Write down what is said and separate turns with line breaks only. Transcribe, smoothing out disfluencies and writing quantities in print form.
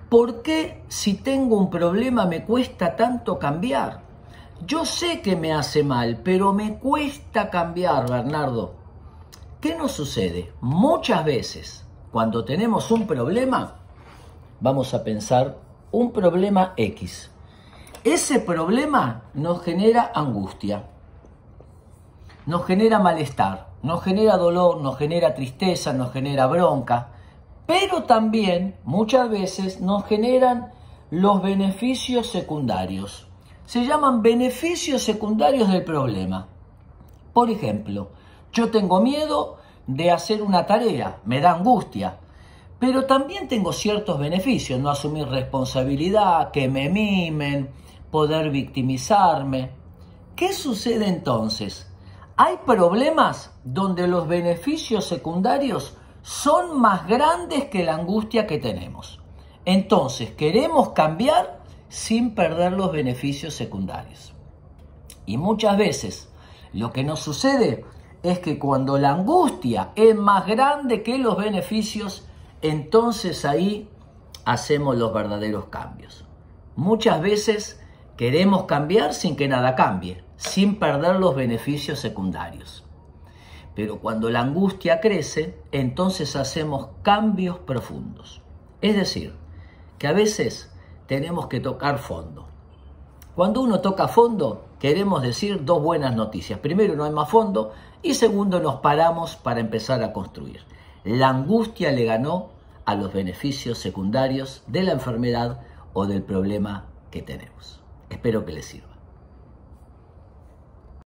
¿Por qué si tengo un problema me cuesta tanto cambiar? Yo sé que me hace mal, pero me cuesta cambiar, Bernardo. ¿Qué nos sucede? Muchas veces, cuando tenemos un problema, vamos a pensar un problema X. Ese problema nos genera angustia, nos genera malestar, nos genera dolor, nos genera tristeza, nos genera bronca, pero también muchas veces nos generan los beneficios secundarios. Se llaman beneficios secundarios del problema. Por ejemplo, yo tengo miedo de hacer una tarea, me da angustia, pero también tengo ciertos beneficios, no asumir responsabilidad, que me mimen, poder victimizarme. ¿Qué sucede entonces? Hay problemas donde los beneficios secundarios son más grandes que la angustia que tenemos. Entonces, queremos cambiar sin perder los beneficios secundarios. Y muchas veces lo que nos sucede es que cuando la angustia es más grande que los beneficios, entonces ahí hacemos los verdaderos cambios. Muchas veces queremos cambiar sin que nada cambie, sin perder los beneficios secundarios. Pero cuando la angustia crece, entonces hacemos cambios profundos. Es decir, que a veces tenemos que tocar fondo. Cuando uno toca fondo, queremos decir dos buenas noticias. Primero, no hay más fondo, y segundo, nos paramos para empezar a construir. La angustia le ganó a los beneficios secundarios de la enfermedad o del problema que tenemos. Espero que les sirva.